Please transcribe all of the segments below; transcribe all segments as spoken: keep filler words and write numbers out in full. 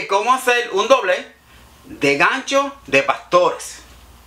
cómo hacer un doble de gancho de pastores.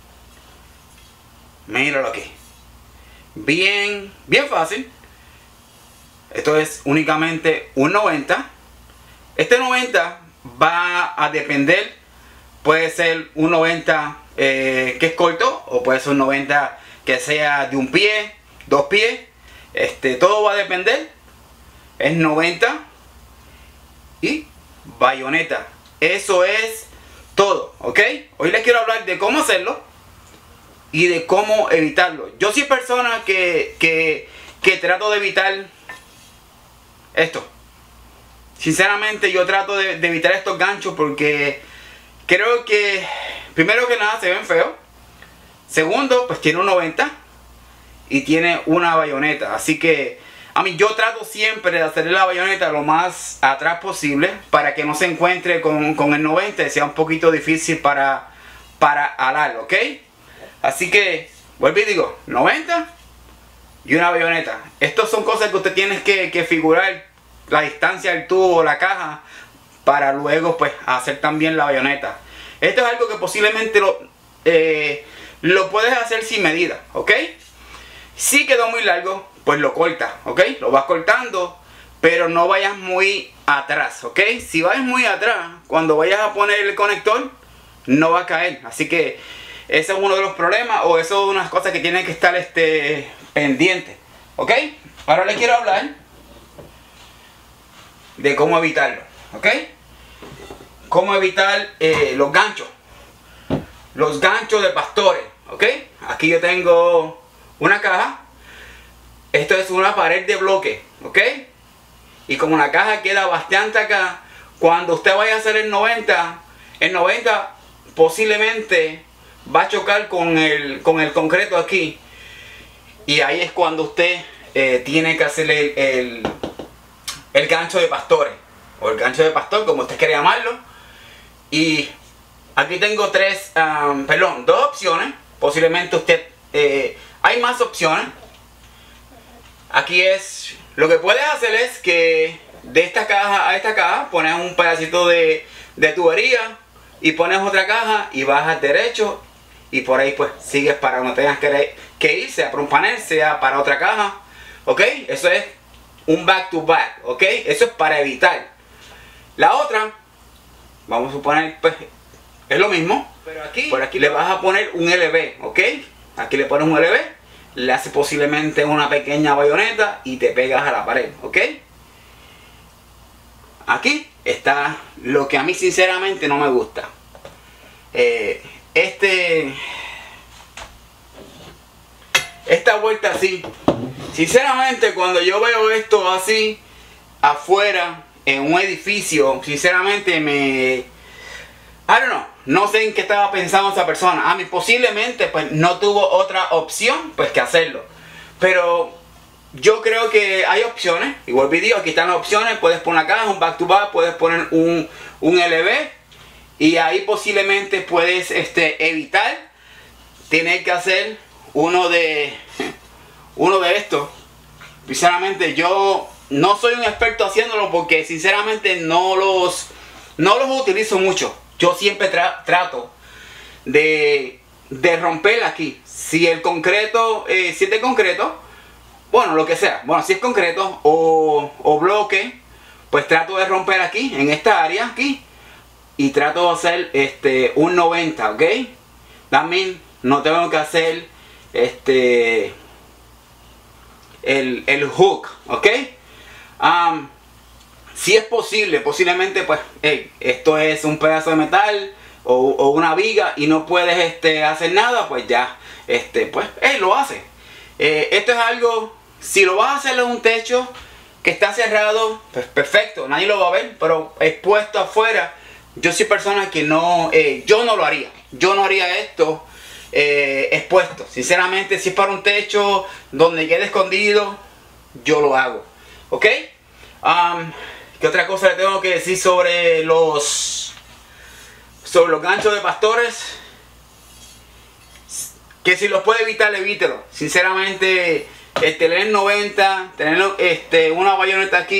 Míralo aquí. Bien, bien fácil. Esto es únicamente un noventa. Este noventa va a depender. Puede ser un noventa eh, que es corto, o puede ser un noventa que sea de un pie, dos pies. Este, todo va a depender. Es noventa y bayoneta. Eso es todo, ¿ok? Hoy les quiero hablar de cómo hacerlo y de cómo evitarlo. Yo soy persona que, que, que trato de evitar esto. Sinceramente yo trato de, de evitar estos ganchos porque creo que, primero que nada, se ven feos. Segundo, pues tiene un noventa y tiene una bayoneta. Así que a mí yo trato siempre de hacer la bayoneta lo más atrás posible para que no se encuentre con, con el noventa y sea un poquito difícil para, para alarlo, ¿ok? Así que, vuelvo y digo, noventa y una bayoneta. Estas son cosas que usted tiene que, que figurar la distancia del tubo, la caja, para luego pues hacer también la bayoneta. Esto es algo que posiblemente lo, eh, lo puedes hacer sin medida, ¿ok? Si quedó muy largo, pues lo cortas, ¿ok? Lo vas cortando, pero no vayas muy atrás, ¿ok? Si vas muy atrás, cuando vayas a poner el conector, no va a caer. Así que ese es uno de los problemas, o eso es unas cosas que tienen que estar este, pendientes, ¿ok? Ahora les quiero hablar de cómo evitarlo, ¿ok? Cómo evitar eh, los ganchos. Los ganchos de pastores, ¿ok? Aquí yo tengo una caja. Esto es una pared de bloque, ¿ok? Y como la caja queda bastante acá, cuando usted vaya a hacer el noventa, el noventa posiblemente va a chocar con el, con el concreto aquí. Y ahí es cuando usted eh, tiene que hacer el, el, el gancho de pastores. O el gancho de pastor, como usted quiere llamarlo. Y aquí tengo tres, um, perdón, dos opciones. Posiblemente usted, eh, hay más opciones. Aquí es, lo que puedes hacer es que de esta caja a esta caja pones un pedacito de, de tubería y pones otra caja y bajas derecho y por ahí pues sigues para donde tengas que, que ir, sea para un panel, sea para otra caja, ¿ok? Eso es un back to back, ¿ok? Eso es para evitar. La otra, vamos a suponer, pues es lo mismo, pero aquí, por aquí le vas a poner un L V, ¿ok? Aquí le pones un L V. Le hace posiblemente una pequeña bayoneta y te pegas a la pared, ¿ok? Aquí está lo que a mí sinceramente no me gusta. Eh, este... Esta vuelta así. Sinceramente cuando yo veo esto así afuera en un edificio, sinceramente me... I don't know, no sé en qué estaba pensando esa persona. A mí posiblemente pues no tuvo otra opción pues que hacerlo. Pero yo creo que hay opciones. Igual video, aquí están las opciones. Puedes poner acá un back to back, puedes poner un, un L V. Y ahí posiblemente puedes este, evitar tener que hacer uno de, uno de estos. Sinceramente yo no soy un experto haciéndolo porque sinceramente no los, no los utilizo mucho. Yo siempre tra trato de, de romper aquí. Si el concreto, eh, si es de concreto, bueno, lo que sea. Bueno, si es concreto o, o bloque, pues trato de romper aquí, en esta área, aquí. Y trato de hacer este, un noventa, ¿ok? También no tengo que hacer este, el, el hook, ¿ok? Um, Si es posible, posiblemente pues hey, esto es un pedazo de metal o, o una viga y no puedes este, hacer nada, pues ya este, pues hey, lo hace. Eh, esto es algo, si lo vas a hacer en un techo que está cerrado, pues perfecto, nadie lo va a ver, pero expuesto afuera, yo soy persona que no, eh, yo no lo haría. Yo no haría esto eh, expuesto. Sinceramente, si es para un techo donde quede escondido, yo lo hago. ¿Ok? Um, ¿Qué otra cosa le tengo que decir sobre los sobre los ganchos de pastores? Que si los puede evitar, evítelo. Sinceramente, el tener noventa, tener este, una bayoneta aquí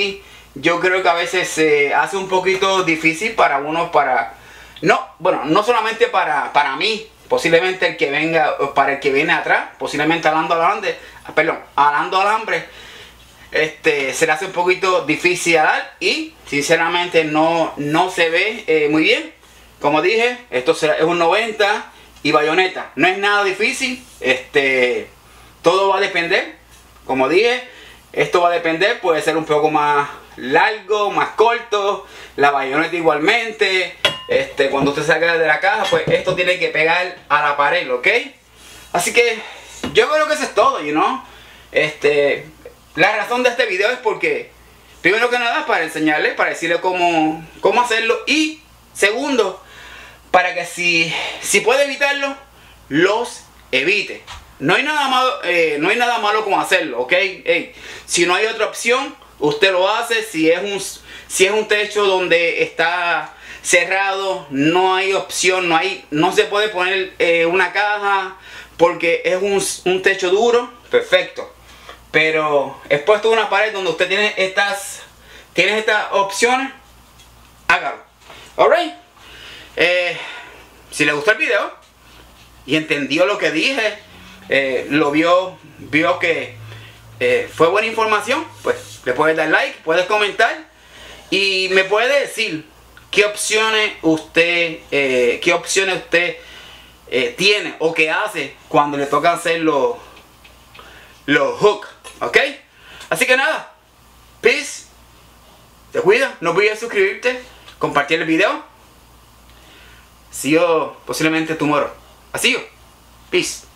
yo creo que a veces se hace un poquito difícil para uno, para... No, bueno, no solamente para, para mí, posiblemente el que venga, para el que viene atrás, posiblemente hablando alambre, perdón, hablando alambre, este, se le hace un poquito difícil a dar y sinceramente no, no se ve eh, muy bien. Como dije, esto será, es un noventa y bayoneta, no es nada difícil, este, todo va a depender, como dije, esto va a depender, puede ser un poco más largo, más corto, la bayoneta igualmente. Este, cuando usted salga de la caja, pues esto tiene que pegar a la pared, ¿ok? Así que yo creo que eso es todo, you know? Este, la razón de este video es porque, primero que nada, para enseñarle, para decirle cómo, cómo hacerlo. Y segundo, para que si, si puede evitarlo, los evite. No hay nada malo, eh, no hay nada malo con hacerlo, ¿ok? Hey, si no hay otra opción, usted lo hace. Si es un, si es un techo donde está cerrado, no hay opción, no hay, no se puede poner eh, una caja porque es un, un techo duro, perfecto. Pero expuesto a una pared donde usted tiene estas, tiene estas opciones, hágalo. Alright. Eh, si le gustó el video y entendió lo que dije, eh, lo vio, vio que eh, fue buena información, pues le puedes dar like, puedes comentar y me puede decir qué opciones usted, eh, qué opciones usted eh, tiene o qué hace cuando le toca hacer los los hooks, ¿ok? Así que nada, peace, te cuida, no olvides suscribirte, compartir el video. See you posiblemente tomorrow. Así yo, peace.